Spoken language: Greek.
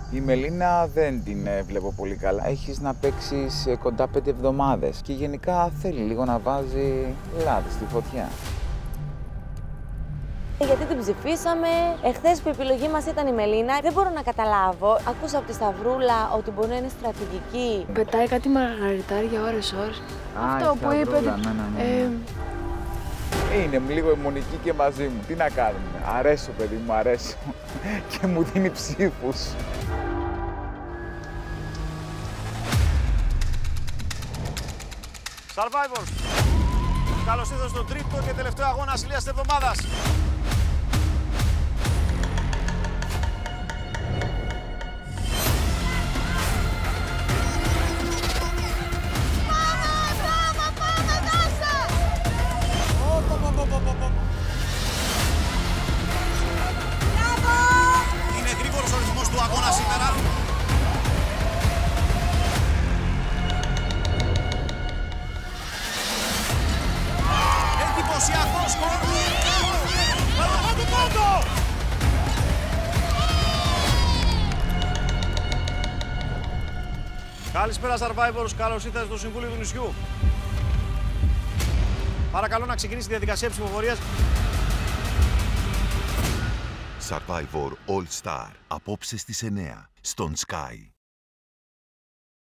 Η Μελίνα δεν την βλέπω πολύ καλά. Έχεις να παίξεις κοντά 5 εβδομάδες και γενικά θέλει λίγο να βάζει λάδι στη φωτιά. Γιατί την ψηφίσαμε. Εχθές που η επιλογή μας ήταν η Μελίνα, δεν μπορώ να καταλάβω. Άκουσα από τη Σταυρούλα ότι μπορεί να είναι στρατηγική. Πετάει κάτι μαργαριτάρια ώρες-ώρες. Αυτό που είπε. Είναι λίγο αιμονική και μαζί μου. Τι να κάνουμε. Αρέσω, παιδί μου, αρέσω. Και μου δίνει ψήφους. Survivors, καλώς ήρθατε στον τρίτο και τελευταίο αγώνα ασυλίας της εβδομάδας. Είναι γρήγορος ο ρυθμός του αγώνα σήμερα. Εντυπωσιακό σκορ. Καλησπέρα Survivors, καλώς ήρθατε στο Συμβούλιο του Νησιού. Παρακαλώ να ξεκινήσει η διαδικασία ψηφοφορίας. Survivor All Star, απόψε στις 9, στον Sky.